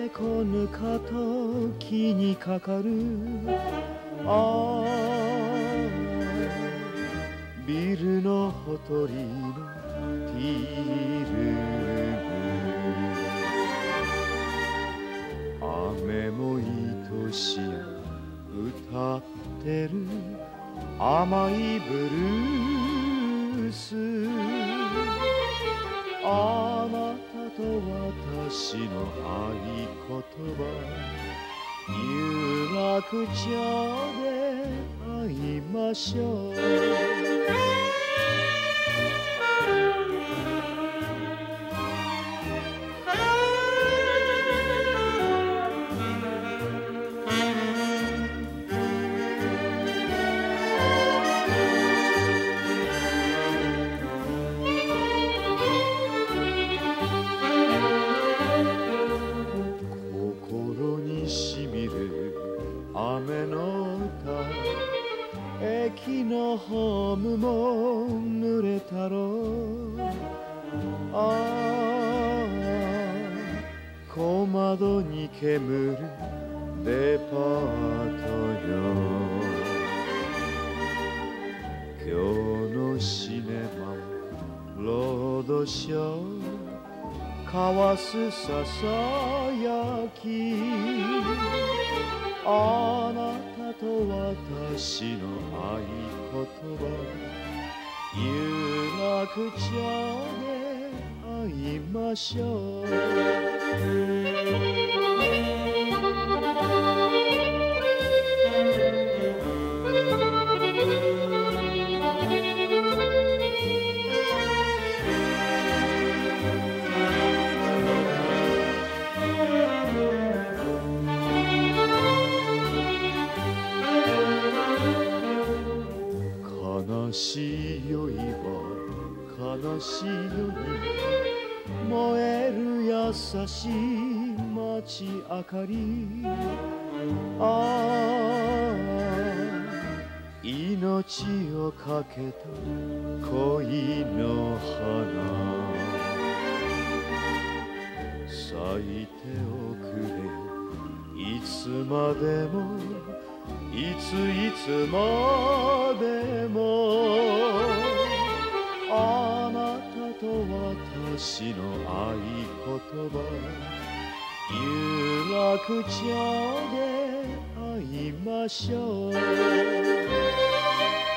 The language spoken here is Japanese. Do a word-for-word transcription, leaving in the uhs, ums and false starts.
こぬかと気にかかる。ああビルのほとりのティールーム、雨も愛しや歌ってる甘いブルース。あなたと私の合言葉、有楽町で会いましょう。雨の歌、駅のホームも濡れたろう。ああ小窓に煙るデパートよ。今日のシネマロードショー、交わすささやき。あなたと私の合言葉、有楽町で会いましょう。悲しい酔いは悲しいよに燃える優しい街明かり。ああ命をかけた恋の花、咲いておくれいつまでも、いついつまでも。あなたと私の合言葉、有楽町で会いましょう。